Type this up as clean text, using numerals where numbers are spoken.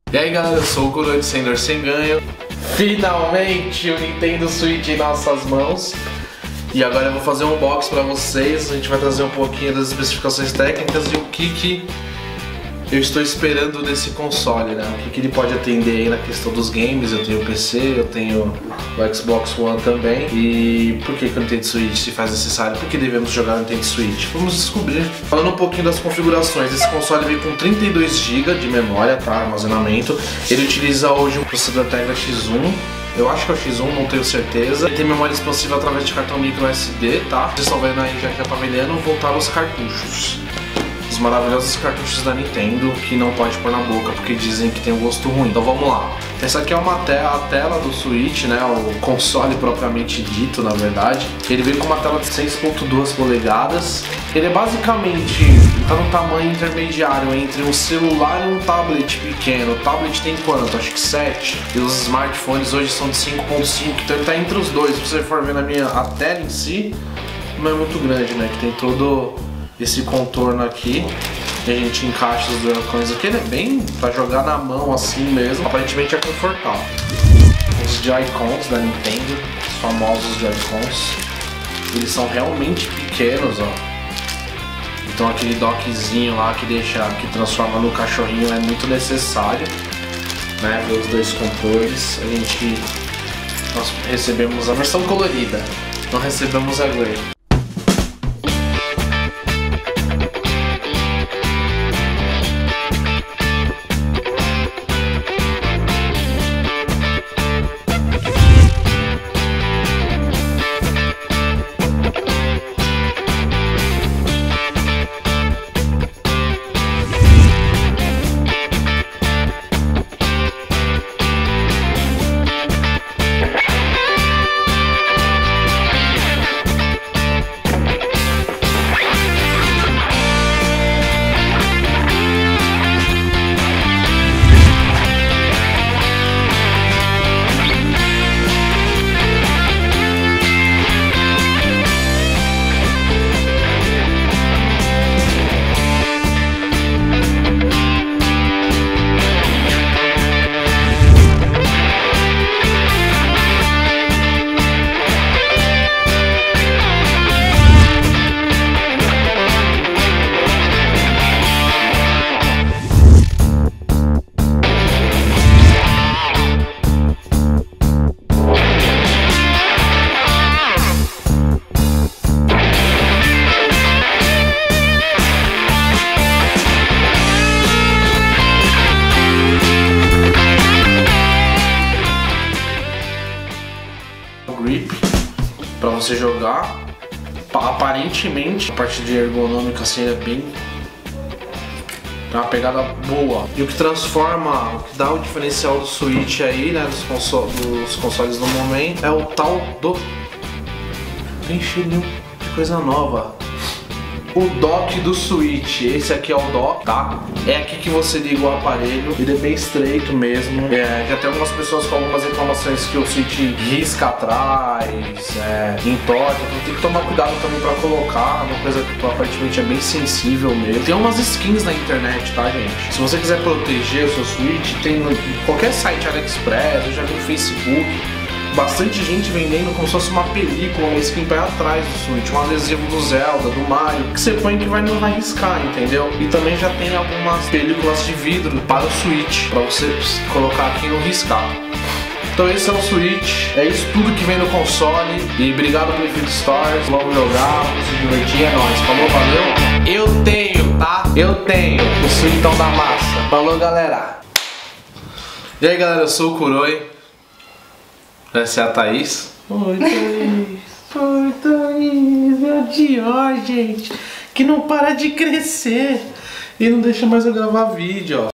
E aí galera, eu sou o Kuroi de Sem Dor Sem Ganho. Finalmente o Nintendo Switch em nossas mãos. E agora eu vou fazer um unboxing pra vocês. A gente vai trazer um pouquinho das especificações técnicas e o que eu estou esperando desse console, né? O que ele pode atender aí na questão dos games. Eu tenho o PC, eu tenho o Xbox One também. E por que o Nintendo Switch se faz necessário? Por que devemos jogar o Nintendo Switch? Vamos descobrir. Falando um pouquinho das configurações, esse console veio com 32 GB de memória, tá? Armazenamento. Ele utiliza hoje um processador Tegra X1. Eu acho que é o X1, não tenho certeza. Ele tem memória expansível através de cartão micro SD, tá? Vocês estão vendo aí, já tá vendendo, voltaram os cartuchos. Os maravilhosos cartuchos da Nintendo, que não pode pôr na boca porque dizem que tem um gosto ruim. Então vamos lá. Essa aqui é a tela do Switch, né? O console propriamente dito, na verdade. Ele vem com uma tela de 6.2 polegadas. Ele é basicamente, tá no tamanho intermediário entre um celular e um tablet pequeno. O tablet tem quanto? Acho que 7. E os smartphones hoje são de 5.5. Então ele tá entre os dois. Se você for ver a tela em si, não é muito grande, né? Que tem todo esse contorno aqui, e a gente encaixa os Joy-Cons aqui. Ele é bem pra jogar na mão assim mesmo, aparentemente é confortável. Os Joy-Cons da Nintendo, os famosos Joy-Cons, eles são realmente pequenos, ó. Então aquele dockzinho lá que transforma no cachorrinho é muito necessário, né? Ver os dois controles. Nós recebemos a versão colorida, não recebemos a Grey. Grip para você jogar. Aparentemente a parte de ergonômica assim é bem, tem uma pegada boa. E o que transforma, o que dá o diferencial do Switch aí, né, dos consoles no momento, é o tal do, tem cheirinho de coisa nova, o dock do Switch. Esse aqui é o dock, tá? É aqui que você liga o aparelho. Ele é bem estreito mesmo. Já tem algumas pessoas com algumas reclamações que o Switch risca atrás, entorta. Então tem que tomar cuidado também pra colocar. Uma coisa que aparentemente é bem sensível mesmo. Tem umas skins na internet, tá, gente? Se você quiser proteger o seu Switch, tem qualquer site, AliExpress, eu já vi no Facebook, bastante gente vendendo como se fosse uma película, uma skin pra atrás do Switch, um adesivo do Zelda, do Mario, que você põe que não vai riscar, entendeu? E também já tem algumas películas de vidro para o Switch, pra você colocar aqui e não riscar. Então esse é o Switch, é isso tudo que vem no console. E obrigado pelo Infinite Stars, vamos jogar, vamos se divertir, é nóis. Falou, valeu? Eu tenho, tá? Eu tenho o Switchão da massa. Falou, galera. E aí, galera, eu sou o Kuroi. Essa é a Thaís. Oi, Thaís. Oi, Thaís. É a Dior, gente, que não para de crescer e não deixa mais eu gravar vídeo, ó.